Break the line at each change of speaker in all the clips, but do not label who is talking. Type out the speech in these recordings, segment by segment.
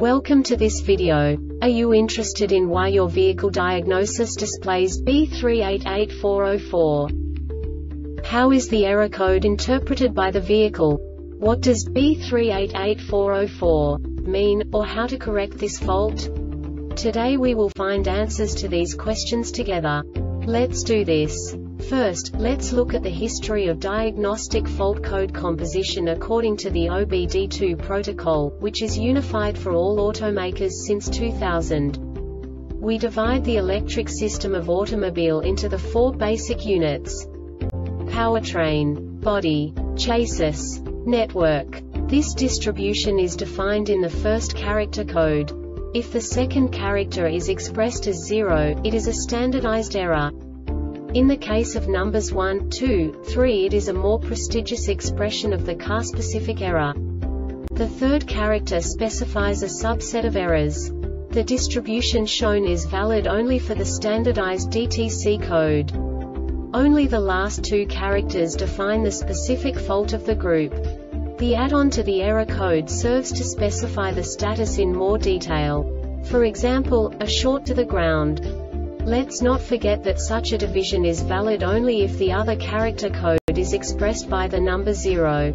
Welcome to this video. Are you interested in why your vehicle diagnosis displays B388404? How is the error code interpreted by the vehicle? What does B388404 mean, or how to correct this fault? Today we will find answers to these questions together. Let's do this. First, let's look at the history of diagnostic fault code composition according to the OBD2 protocol, which is unified for all automakers since 2000. We divide the electric system of automobile into the four basic units: powertrain, body, chassis, network. This distribution is defined in the first character code. If the second character is expressed as 0, it is a standardized error. In the case of numbers 1, 2, 3, it is a more prestigious expression of the car-specific error. The third character specifies a subset of errors. The distribution shown is valid only for the standardized DTC code. Only the last two characters define the specific fault of the group. The add-on to the error code serves to specify the status in more detail. For example, a short to the ground. Let's not forget that such a division is valid only if the other character code is expressed by the number 0.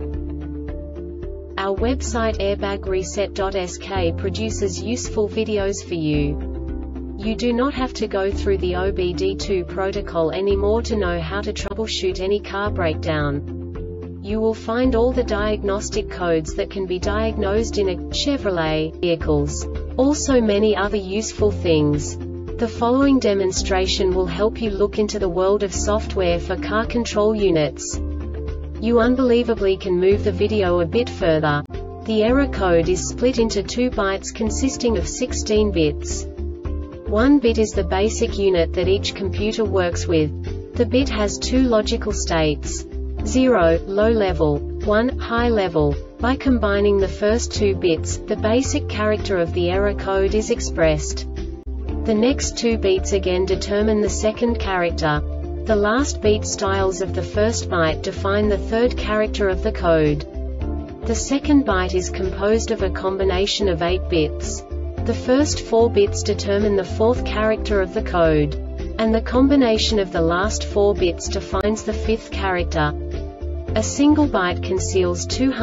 Our website airbagreset.sk produces useful videos for you. You do not have to go through the OBD2 protocol anymore to know how to troubleshoot any car breakdown. You will find all the diagnostic codes that can be diagnosed in a Chevrolet vehicles. Also many other useful things. The following demonstration will help you look into the world of software for car control units. You unbelievably can move the video a bit further. The error code is split into 2 bytes consisting of 16 bits. 1 bit is the basic unit that each computer works with. The bit has 2 logical states: 0, low level, 1, high level. By combining the first 2 bits, the basic character of the error code is expressed. The next 2 beats again determine the second character. The last beat styles of the first byte define the third character of the code. The second byte is composed of a combination of 8 bits. The first 4 bits determine the fourth character of the code. And the combination of the last 4 bits defines the fifth character. A single byte conceals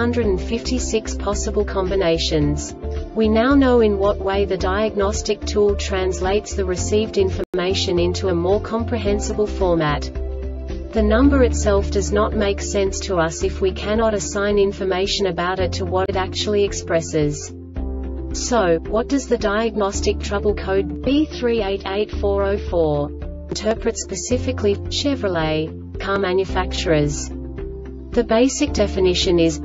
256 possible combinations. We now know in what way the diagnostic tool translates the received information into a more comprehensible format. The number itself does not make sense to us if we cannot assign information about it to what it actually expresses. So, what does the diagnostic trouble code B388404 interpret specifically for Chevrolet car manufacturers? The basic definition is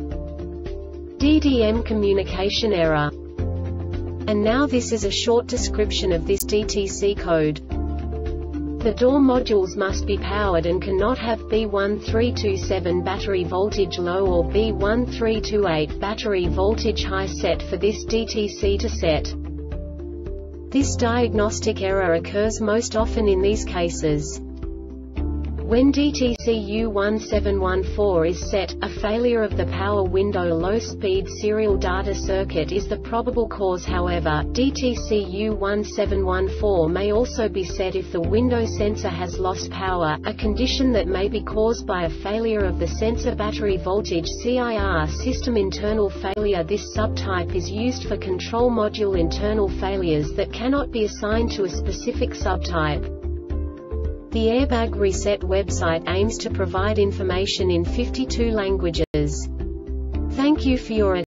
DDM communication error. And now this is a short description of this DTC code. The door modules must be powered and cannot have B1327 battery voltage low or B1328 battery voltage high set for this DTC to set. This diagnostic error occurs most often in these cases. When DTC U1714 is set, a failure of the power window low-speed serial data circuit is the probable cause. However, DTC U1714 may also be set if the window sensor has lost power, a condition that may be caused by a failure of the sensor battery voltage CIR system internal failure. This subtype is used for control module internal failures that cannot be assigned to a specific subtype. The Airbag Reset website aims to provide information in 52 languages. Thank you for your attention.